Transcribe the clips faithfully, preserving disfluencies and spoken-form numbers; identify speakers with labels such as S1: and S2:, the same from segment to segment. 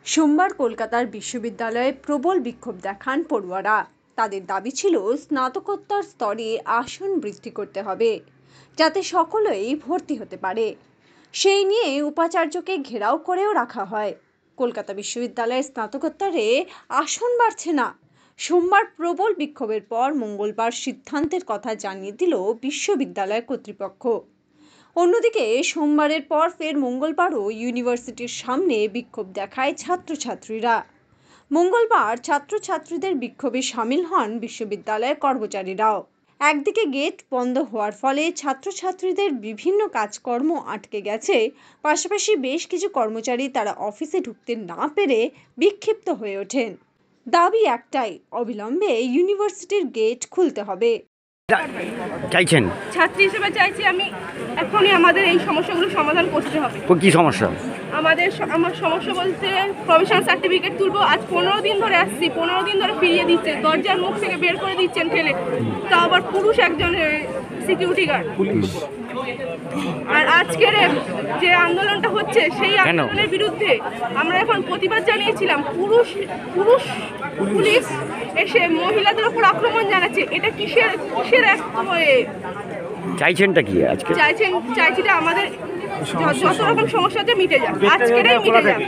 S1: সোমবার কলকাতার বিশ্ববিদ্যালয়ে প্রবল বিক্ষোভ দেখান পড়ুয়ারা। তাদের দাবি ছিল স্নাতকোত্তর স্তরে আসন বৃদ্ধি করতে হবে যাতে সকলেই ভর্তি হতে পারে। সেই নিয়ে উপাচার্যকে ঘেরাও করেও রাখা হয়। কলকাতা বিশ্ববিদ্যালয়ের স্নাতকোত্তরে আসন বাড়ছে না। সোমবার প্রবল বিক্ষোভের পর মঙ্গলবার সিদ্ধান্তের কথা জানিয়ে দিল বিশ্ববিদ্যালয় কর্তৃপক্ষ। অন্যদিকে সোমবারের পর ফের মঙ্গলবারও ইউনিভার্সিটির সামনে বিক্ষোভ দেখায় ছাত্রছাত্রীরা। মঙ্গলবার ছাত্রছাত্রীদের বিক্ষোভে সামিল হন বিশ্ববিদ্যালয়ের কর্মচারীরাও। একদিকে গেট বন্ধ হওয়ার ফলে ছাত্রছাত্রীদের বিভিন্ন কাজকর্ম আটকে গেছে, পাশাপাশি বেশ কিছু কর্মচারী তারা অফিসে ঢুকতে না পেরে বিক্ষিপ্ত হয়ে ওঠেন। দাবি একটাই, অবিলম্বে ইউনিভার্সিটির গেট খুলতে হবে।
S2: চাইছেন
S3: ছাত্রী হিসেবে চাইছি আমি এখনই আমাদের এই সমস্যাগুলো সমাধান করতে হবে।
S2: কি সমস্যা?
S3: আমাদের আমার সমস্যা বলতে প্রভিশন সার্টিফিকেট তুলবো, আজ পনেরো দিন ধরে আসছি, পনেরো দিন ধরে ফিরিয়ে দিচ্ছে, দরজার মুখ থেকে বের করে দিচ্ছেন ফেলে, তা আবার পুরুষ একজন সিকিউরিটি গার্ড। আর আজকের যে আন্দোলনটা হচ্ছে সেই আন্দোলনের বিরুদ্ধে আমরা এখন প্রতিবাদ জানিয়েছিলাম। পুরুষ পুরুষ পুলিশ এসে মহিলাদের উপর আক্রমণ জানাচ্ছে, এটা কিসের কিসের এক
S2: চাইছেনটা কি আজকে?
S3: চাইছেন চাইছিটা আমাদের যত রকম সমস্যা আছে মিটে যাক, আজকেরই মিটে যাক।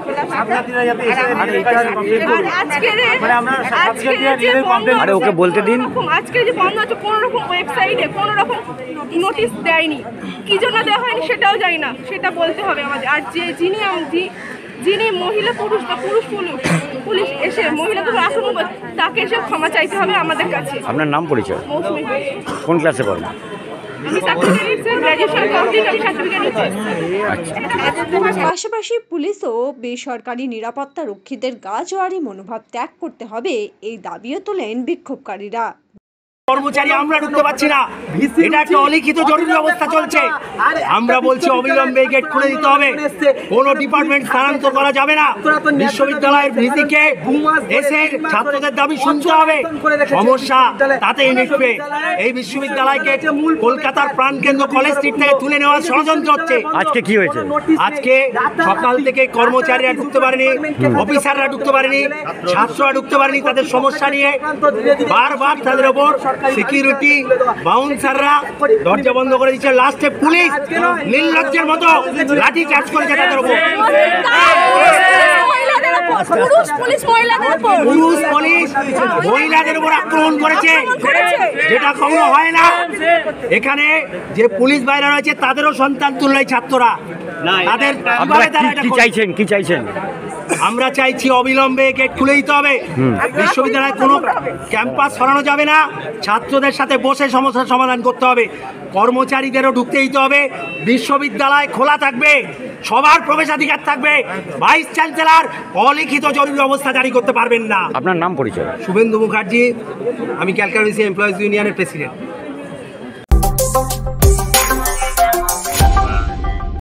S2: আরে ওকে বলতে দিন।
S3: আজকে যে বন্ধ হচ্ছে, কোনো রকম ওয়েবসাইটে কোনো রকম নোটিশ দেয়নি, কি জন্য দেওয়া হয়নি সেটাও জানি না, সেটা বলতে হবে আমাদের। আর যে যিনি যিনি মহিলা পুরুষ বা পুরুষ পুলিশ পুলিশ এসে মহিলাদের আক্রমণ করে তাকে এসে ক্ষমা চাইতে হবে আমাদের কাছে।
S2: আপনার নাম পরিচয়?
S3: মৌসুমী।
S2: কোন ক্লাসে পড়েন?
S1: পাশাপাশি পুলিশও বেসরকারি নিরাপত্তা রক্ষীদের গাজোয়ারি মনোভাব ত্যাগ করতে হবে, এই দাবিও তোলেন বিক্ষোভকারীরা।
S4: কর্মচারী আমরা ঢুকতে পারছি না, এটা একটা অলিখিত জরুরি অবস্থা চলছে। আমরা বলছি অবিলম্বে গেট খুলে দিতে হবে, কোনো ডিপার্টমেন্ট স্থানান্তর করা যাবে না। বিশ্ববিদ্যালয়ের ভিসিকে এসে ছাত্রদের দাবি শুনতে হবে, সমস্যা তাতেই মিটবে। এই বিশ্ববিদ্যালয়কে কলকাতার প্রাণকেন্দ্র কলেজ স্ট্রিট থেকে তুলে নেওয়ার ষড়যন্ত্র হচ্ছে।
S2: আজকে কি হয়েছে?
S4: আজকে সকাল থেকে কর্মচারীরা ঢুকতে পারেনি, অফিসাররা ঢুকতে পারেনি, ছাত্ররা ঢুকতে পারেনি। তাদের সমস্যা নিয়ে বারবার তাদের ওপর সিকিউরিটি বাউন্সাররা দরজা বন্ধ করে দিচ্ছে। লাস্টে পুলিশ নির্লজ্জের মতো লাঠি চার্জ করেছে তাদের উপর। পুরুষ পুলিশ মহিলাদের উপর আক্রমণ করেছে, যেটা কখনো হয় না। এখানে যে পুলিশ বাইরে রয়েছে তাদেরও সন্তান তুললে ছাত্ররা তাদের
S2: কি চাইছেন কি চাইছেন?
S4: আমরা চাইছি অবিলম্বে গেট খুলে দিতে হবে। বিশ্ববিদ্যালয়ে কোনো ক্যাম্পাস সরানো যাবে না, ছাত্রদের সাথে বসে সমস্যার সমাধান করতে হবে। কর্মচারীদেরও ঢুকতে দিতে হবে। বিশ্ববিদ্যালয় খোলা থাকবে, সবার প্রবেশাধিকার থাকবে। ভাইস চ্যান্সেলর অলিখিত জরুরি অবস্থা জারি করতে পারবেন না।
S2: আপনার নাম পরিচয়?
S4: শুভেন্দু মুখার্জি, আমি ক্যালকাটা এমপ্লয়িজ ইউনিয়নের প্রেসিডেন্ট।